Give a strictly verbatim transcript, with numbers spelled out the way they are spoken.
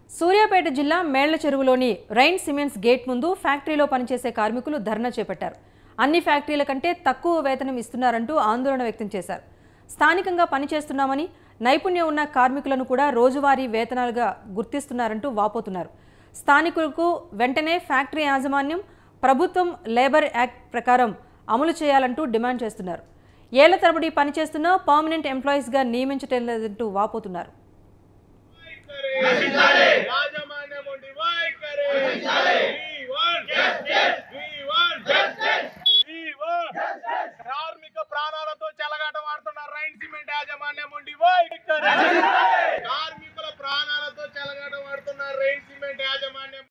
సూర్యాపేట జిల్లా మేళ్ల చెరువులోని రైన్ సిమెంట్స్ గేట్ ముందు ఫ్యాక్టరీలో పనిచేసే కార్మికులు ధర్నా చేపట్టారు. అన్ని ఫ్యాక్టరీల కంటే తక్కువ వేతనం ఇస్తున్నారంటూ ఆందోళన వ్యక్తం చేశారు. స్థానికంగా పనిచేస్తున్నామని, నైపుణ్యం ఉన్న కార్మికులను కూడా రోజువారీ వేతనాలుగా గుర్తిస్తున్నారంటూ వాపోతున్నారు. స్థానికులకు వెంటనే ఫ్యాక్టరీ యాజమాన్యం ప్రభుత్వం లేబర్ యాక్ట్ ప్రకారం అమలు చేయాలంటూ డిమాండ్ చేస్తున్నారు. ఏళ్ల తరబడి పనిచేస్తున్న పర్మనెంట్ ఎంప్లాయీస్గా నియమించటం లేదంటూ వాపోతున్నారు. రాజమాన్యం ఉండి why Kare we want justice